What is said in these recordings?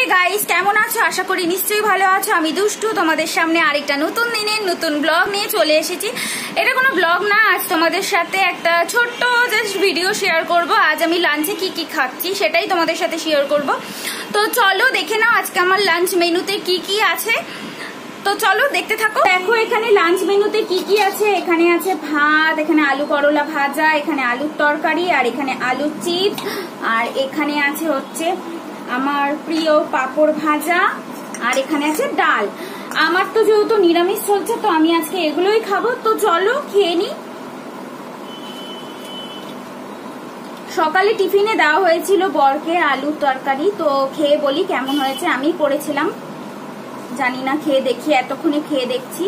Guys, কেমন আছো? আশা করি নিশ্চয়ই ভালো আছো। আমি দুষ্টু তোমাদের সামনে আরেকটা নতুন দিনের নতুন ব্লগ নিয়ে চলে এসেছি। এটা কোনো ব্লগ না, আজ তোমাদের সাথে একটা ছোট্ট জাস্ট ভিডিও শেয়ার করব। আজ আমি লাঞ্চে কি কি খাচ্ছি সেটাই তোমাদের সাথে শেয়ার করব। তো চলো দেখে নাও আজকে আমার লাঞ্চ মেনুতে কি কি আছে। তো চলো দেখতে থাকো। দেখো এখানে লাঞ্চ মেনুতে কি কি আছে। এখানে আছে ভাত, এখানে আলু করলা ভাজা, এখানে আলুর তরকারি, আর এখানে আলুর চিপস, আর এখানে আছে হচ্ছে আমার প্রিয় পাঁপড় ভাজা, আর এখানে আছে ডাল। আমার তো যেহেতু নিরামিষ চলছে তো আমি আজকে এগুলোই খাবো। তো চলো খেয়ে নি। সকালে টিফিনে দেওয়া হয়েছিল বরকে আলুর তরকারি, তো খেয়ে বলি কেমন হয়েছে। আমি করেছিলাম, জানি না, খেয়ে দেখি, এতক্ষণে খেয়ে দেখছি।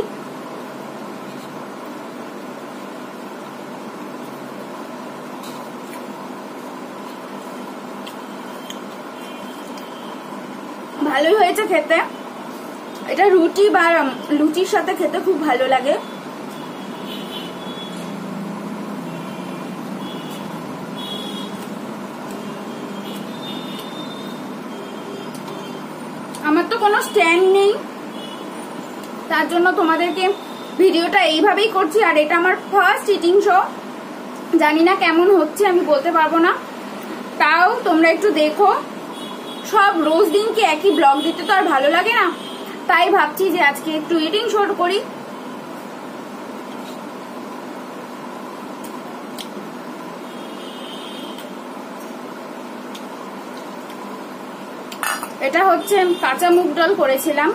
ভালোই হয়েছে খেতে। এটা রুটি বা লুচির সাথে খেতে খুব ভালো লাগে। আমার তো কোনো স্ট্যান্ড নেই, তার জন্য তোমাদেরকে ভিডিওটা এইভাবেই করছি। আর এটা আমার ফার্স্ট ইটিং শো, জানি না কেমন হচ্ছে, আমি বলতে পারবো না। তাও তোমরা একটু দেখো। সব রোজ দিনকে একই ব্লগ দিতে তো আর ভালো লাগে না, তাই ভাবছি যে আজকে একটু ইটিং শো করি। এটা হচ্ছে কাঁচা মুগ ডাল করেছিলাম।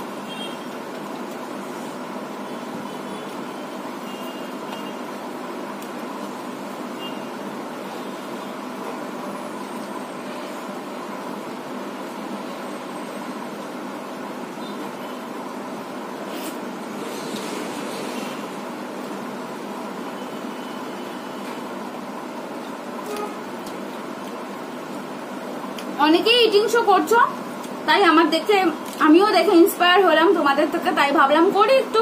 অনেকেই ইটিং শো করছো, তাই আমার দেখে আমিও দেখে ইন্সপায়ার হলাম তোমাদের থেকে, তাই ভাবলাম করি একটু।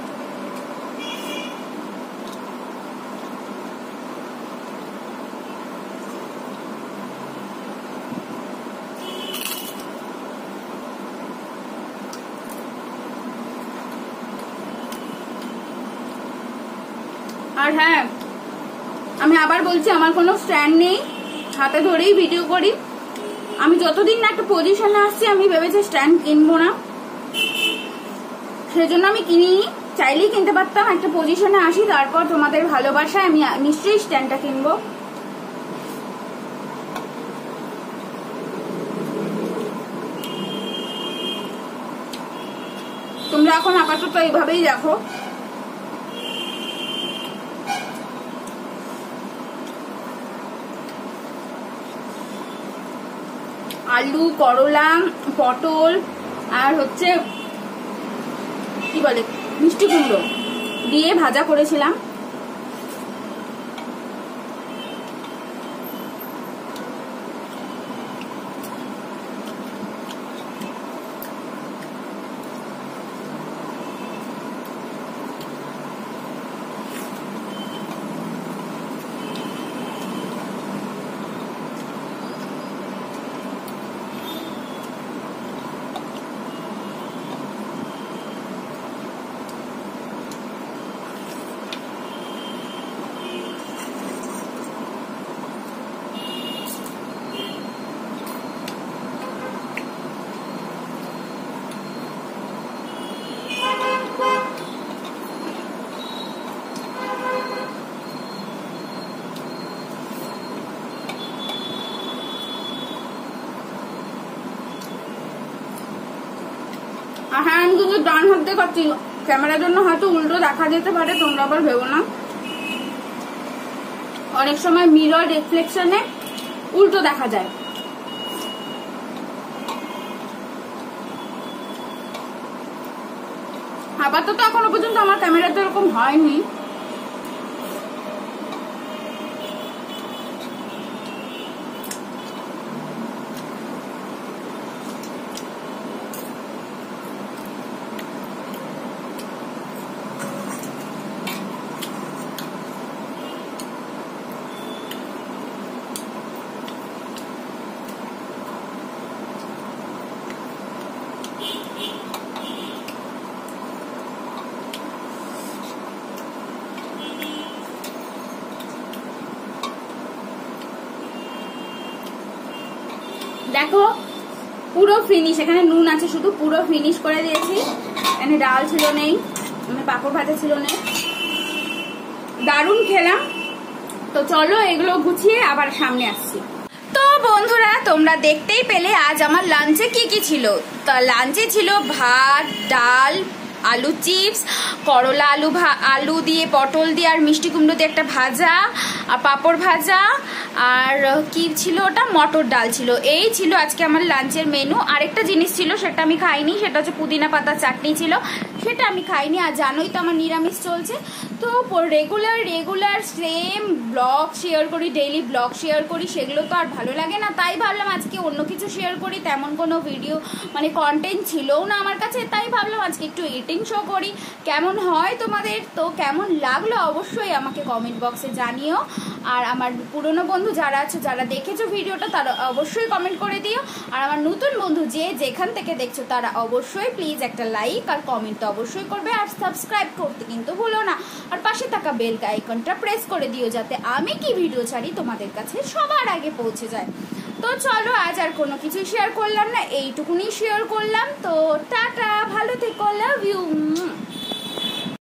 আর হ্যাঁ, আমি আবার বলছি, আমার কোনো স্ট্যান্ড নেই, হাতে ধরেই ভিডিও করি। আমি যতদিন না একটা পজিশনে আসছি আমি ভেবেছি স্ট্যান্ড কিনবো না, সেজন্য আমি কিনিনি। চাইলেই কিনতে পারতাম, একটা পজিশনে আসি, তারপর তোমাদের ভালোবাসায় আমি নিশ্চয়ই স্ট্যান্ডটা কিনবো। তোমরা এখন আপাতত এইভাবেই দেখো। আলু, করলা, পটল আর হচ্ছে কি বলে মিষ্টি কুমড়ো দিয়ে ভাজা করেছিলাম। হ্যাঁ, আমি কিন্তু ডান হাত দিয়ে খাচ্ছি। ক্যামেরার জন্য হয়তো উল্টো দেখা যেতে পারে, তোমরা আবার ভেবো না। অনেক সময় মিরর রিফ্লেকশনে উল্টো দেখা যায়। আপাতত এখনো পর্যন্ত আমার ক্যামেরাতে এরকম হয়নি। দেখো পুরো ফিনিশ, এখানে নুন আছে শুধু, পুরো ফিনিশ করে দিয়েছি। এখানে ডাল ছিল নেই, পাঁপড় ভাজা ছিল নেই, দারুণ খেলাম। তো চলো এগুলো গুছিয়ে আবার সামনে আসছি। তো বন্ধুরা তোমরা দেখতেই পেলে আজ আমার লাঞ্চে কি কি ছিল। তা লাঞ্চে ছিল ভাত, ডাল, আলু চিপস, করলা আলু দিয়ে, পটল দিয়ে আর মিষ্টি কুমড়ো দিয়ে একটা ভাজা, আর পাঁপড় ভাজা, আর কি ছিল ওটা, মটর ডাল ছিল। এই ছিল আজকে আমার লাঞ্চের মেনু। আরেকটা জিনিস ছিল সেটা আমি খাইনি, সেটা হচ্ছে পুদিনা পাতার চাটনি ছিল, সেটা আমি খাইনি। আর জানোই তো আমার নিরামিষ চলছে। তো রেগুলার সেম ব্লগ শেয়ার করি, ডেইলি ব্লগ শেয়ার করি, সেগুলো তো আর ভালো লাগে না। তাই ভাবলাম আজকে অন্য কিছু শেয়ার করি। তেমন কোনো ভিডিও মানে কন্টেন্ট ছিলও না আমার কাছে, তাই ভাবলাম আজকে একটু ইটিং শো করি। কেমন হয় তোমাদের, তো কেমন লাগলো অবশ্যই আমাকে কমেন্ট বক্সে জানিও। আর আমার পুরনো বন্ধু যারা আছো, যারা দেখেছো ভিডিওটা, তারা অবশ্যই কমেন্ট করে দিও। আর আমার নতুন বন্ধু যে যেখান থেকে দেখছো, তারা অবশ্যই প্লিজ একটা লাইক আর কমেন্ট তো অবশ্যই করবে। আর সাবস্ক্রাইব করতে কিন্তু ভুলো না। আর পাশে থাকা বেল আইকনটা প্রেস করে দিও, যাতে আমি কি ভিডিও ছাড়ি তোমাদের কাছে সবার আগে পৌঁছে যায়। তো চলো আজ আর কোনো কিছু শেয়ার করলাম না, এইটুকুনি শেয়ার করলাম। তো টাটা, ভালো থেকো, লাভ ইউ।